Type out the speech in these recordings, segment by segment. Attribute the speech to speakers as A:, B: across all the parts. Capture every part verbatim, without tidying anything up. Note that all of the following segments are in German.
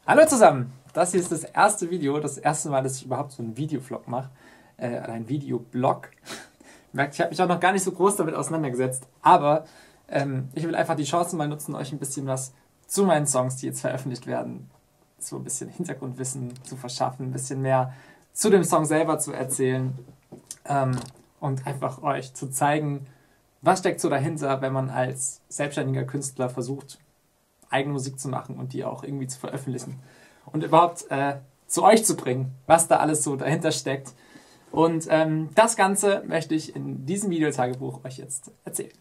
A: Hallo zusammen! Das hier ist das erste Video, das erste Mal, dass ich überhaupt so einen Videovlog mache. Äh, oder einen Videoblog. Merkt, ich habe mich auch noch gar nicht so groß damit auseinandergesetzt. Aber ähm, ich will einfach die Chance mal nutzen, euch ein bisschen was zu meinen Songs, die jetzt veröffentlicht werden, so ein bisschen Hintergrundwissen zu verschaffen, ein bisschen mehr zu dem Song selber zu erzählen. Ähm, und einfach euch zu zeigen, was steckt so dahinter, wenn man als selbstständiger Künstler versucht, eigene Musik zu machen und die auch irgendwie zu veröffentlichen und überhaupt äh, zu euch zu bringen, was da alles so dahinter steckt. Und ähm, das Ganze möchte ich in diesem Videotagebuch euch jetzt erzählen.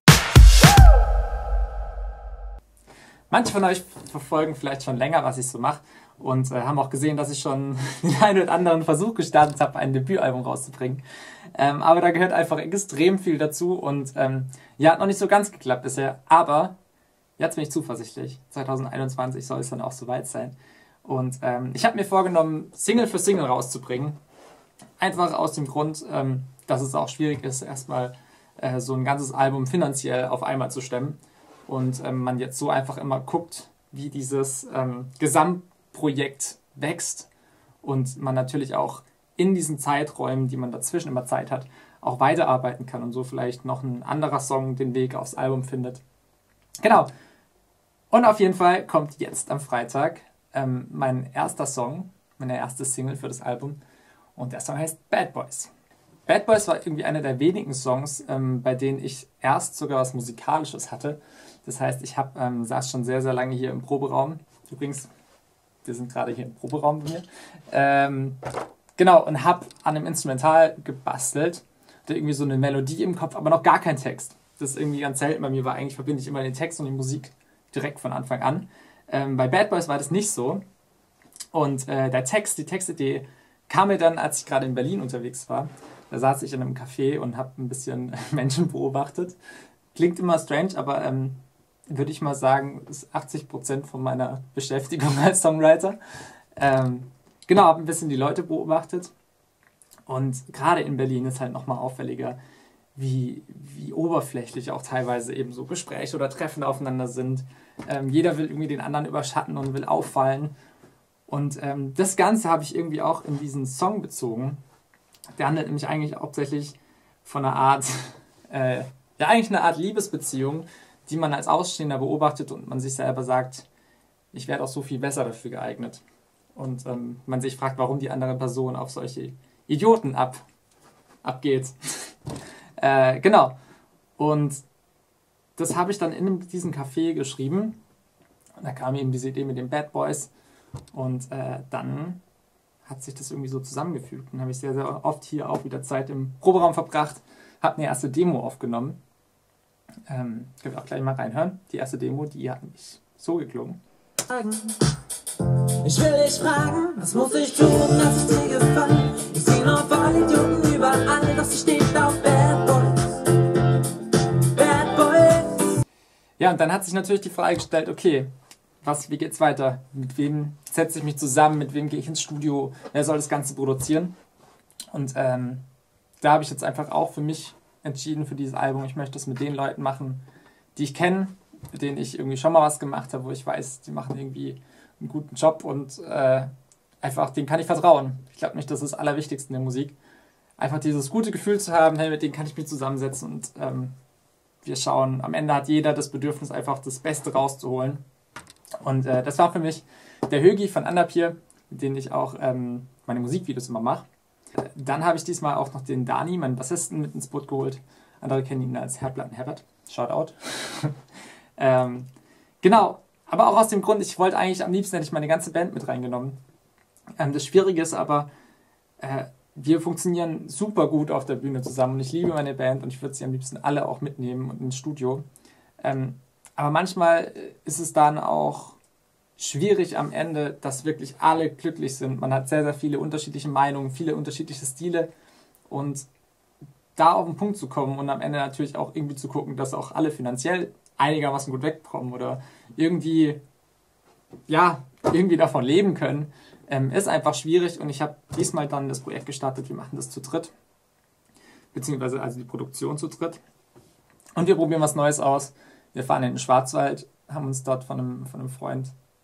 A: Manche von euch verfolgen vielleicht schon länger, was ich so mache und äh, haben auch gesehen, dass ich schon den einen oder anderen Versuch gestartet habe, ein Debütalbum rauszubringen. Ähm, aber da gehört einfach extrem viel dazu und ähm, ja, hat noch nicht so ganz geklappt bisher, aber jetzt bin ich zuversichtlich. zwanzig einundzwanzig soll es dann auch soweit sein. Und ähm, ich habe mir vorgenommen, Single für Single rauszubringen. Einfach aus dem Grund, ähm, dass es auch schwierig ist, erstmal äh, so ein ganzes Album finanziell auf einmal zu stemmen. Und ähm, man jetzt so einfach immer guckt, wie dieses ähm, Gesamtprojekt wächst. Und man natürlich auch in diesen Zeiträumen, die man dazwischen immer Zeit hat, auch weiterarbeiten kann und so vielleicht noch ein anderer Song den Weg aufs Album findet. Genau. Und auf jeden Fall kommt jetzt am Freitag ähm, mein erster Song, meine erste Single für das Album. Und der Song heißt Bad Boys. Bad Boys war irgendwie einer der wenigen Songs, ähm, bei denen ich erst sogar was Musikalisches hatte. Das heißt, ich hab, ähm, saß schon sehr, sehr lange hier im Proberaum. Übrigens, wir sind gerade hier im Proberaum bei mir. Ähm, genau, und habe an einem Instrumental gebastelt. Hatte irgendwie so eine Melodie im Kopf, aber noch gar kein Text. Das ist irgendwie ganz selten bei mir, weil eigentlich verbinde ich immer den Text und die Musik direkt von Anfang an. Ähm, bei Bad Boys war das nicht so. Und äh, der Text, die Textidee kam mir dann, als ich gerade in Berlin unterwegs war. Da saß ich in einem Café und habe ein bisschen Menschen beobachtet. Klingt immer strange, aber ähm, würde ich mal sagen, ist achtzig Prozent von meiner Beschäftigung als Songwriter. Ähm, genau, habe ein bisschen die Leute beobachtet. Und gerade in Berlin ist halt nochmal auffälliger, wie, wie oberflächlich auch teilweise eben so Gespräche oder Treffen aufeinander sind. Ähm, jeder will irgendwie den anderen überschatten und will auffallen. Und ähm, das Ganze habe ich irgendwie auch in diesen Song bezogen. Der handelt nämlich eigentlich hauptsächlich von einer Art, äh, ja eigentlich eine Art Liebesbeziehung, die man als Außenstehender beobachtet und man sich selber sagt, ich werde auch so viel besser dafür geeignet. Und ähm, man sich fragt, warum die andere Person auf solche Idioten ab, abgeht. Äh, genau. Und das habe ich dann in diesem Café geschrieben. Und da kam eben diese Idee mit den Bad Boys. Und äh, dann hat sich das irgendwie so zusammengefügt. Dann habe ich sehr, sehr oft hier auch wieder Zeit im Proberaum verbracht. Habe eine erste Demo aufgenommen. Ähm, können wir auch gleich mal reinhören. Die erste Demo, die hat mich so geklungen.
B: Ich will dich fragen, was muss ich tun, dass ich dir gefallen? Ich sehe noch voll Idioten überall, doch sie steht auf Bad Boys. Bad Boys.
A: Ja, und dann hat sich natürlich die Frage gestellt, okay, was, wie geht's weiter? Mit wem setze ich mich zusammen? Mit wem gehe ich ins Studio? Wer soll das Ganze produzieren? Und ähm, da habe ich jetzt einfach auch für mich entschieden für dieses Album, ich möchte es mit den Leuten machen, die ich kenne, mit denen ich irgendwie schon mal was gemacht habe, wo ich weiß, die machen irgendwie einen guten Job und äh, einfach, denen kann ich vertrauen. Ich glaube nicht, das ist das Allerwichtigste in der Musik. Einfach dieses gute Gefühl zu haben, hey, mit denen kann ich mich zusammensetzen und ähm, wir schauen, am Ende hat jeder das Bedürfnis, einfach das Beste rauszuholen. Und äh, das war für mich der Högi von Underpeer, mit dem ich auch ähm, meine Musikvideos immer mache. Dann habe ich diesmal auch noch den Dani, meinen Bassisten, mit ins Boot geholt. Andere kennen ihn als Herblatten Herbert. Shoutout. ähm, genau, aber auch aus dem Grund, ich wollte eigentlich am liebsten, hätte ich meine ganze Band mit reingenommen. Ähm, das Schwierige ist aber, äh, wir funktionieren super gut auf der Bühne zusammen und ich liebe meine Band und ich würde sie am liebsten alle auch mitnehmen und ins Studio. Ähm, aber manchmal ist es dann auch schwierig am Ende, dass wirklich alle glücklich sind. Man hat sehr, sehr viele unterschiedliche Meinungen, viele unterschiedliche Stile und da auf den Punkt zu kommen und am Ende natürlich auch irgendwie zu gucken, dass auch alle finanziell einigermaßen gut wegkommen oder irgendwie, ja, irgendwie davon leben können, ähm, ist einfach schwierig und ich habe diesmal dann das Projekt gestartet, wir machen das zu dritt, beziehungsweise also die Produktion zu dritt und wir probieren was Neues aus. Wir fahren in den Schwarzwald, haben uns dort von einem, von einem Freund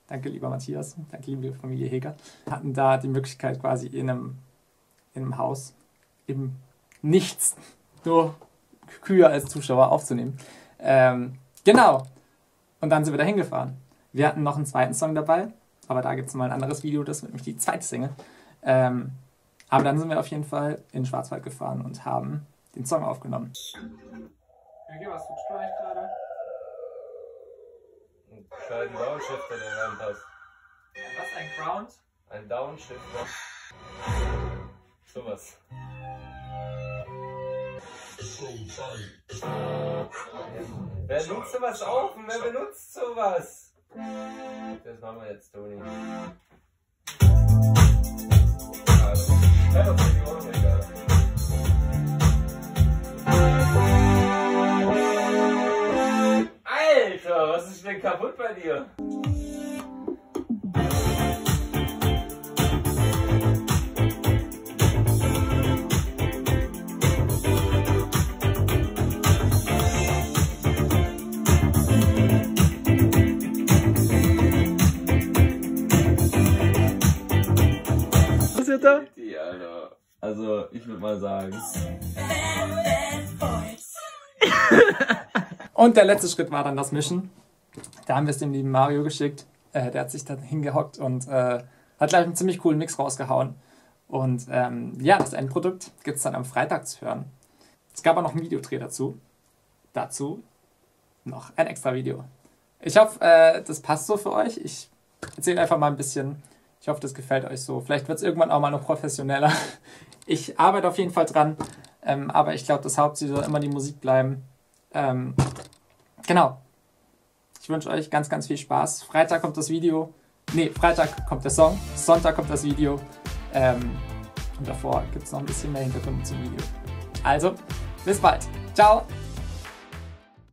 A: danke lieber Matthias, danke liebe Familie Heger, hatten da die Möglichkeit quasi in einem, in einem Haus, im Nichts, nur Kühe als Zuschauer aufzunehmen. Ähm, genau. Und dann sind wir da hingefahren. Wir hatten noch einen zweiten Song dabei, aber da gibt es mal ein anderes Video, das wird nämlich die zweite Single. Ähm, aber dann sind wir auf jeden Fall in den Schwarzwald gefahren und haben den Song aufgenommen. Okay, was tust du eigentlich gerade?
C: Einen kleinen Downshifter, der in der Hand hast.
A: Was, ein Ground?
C: Ein Downshifter. Sowas. Wer nutzt sowas auf und wer benutzt sowas? Das machen wir jetzt, Toni. Also, ja, das ist die Ohren, egal. Alter, was ist denn kaputt bei dir? Die, Alter. Also, ich würde mal sagen.
A: Und der letzte Schritt war dann das Mischen. Da haben wir es dem lieben Mario geschickt. Äh, der hat sich dann hingehockt und äh, hat gleich einen ziemlich coolen Mix rausgehauen. Und ähm, ja, das Endprodukt gibt es dann am Freitag zu hören. Es gab auch noch einen Videodreh dazu. Dazu noch ein extra Video. Ich hoffe, äh, das passt so für euch. Ich erzähle einfach mal ein bisschen. Ich hoffe, das gefällt euch so. Vielleicht wird es irgendwann auch mal noch professioneller. Ich arbeite auf jeden Fall dran. Ähm, aber ich glaube, das Hauptziel soll immer die Musik bleiben. Ähm, genau. Ich wünsche euch ganz, ganz viel Spaß. Freitag kommt das Video. Ne, Freitag kommt der Song. Sonntag kommt das Video. Ähm, und davor gibt es noch ein bisschen mehr Hintergründe zum Video. Also, bis bald. Ciao.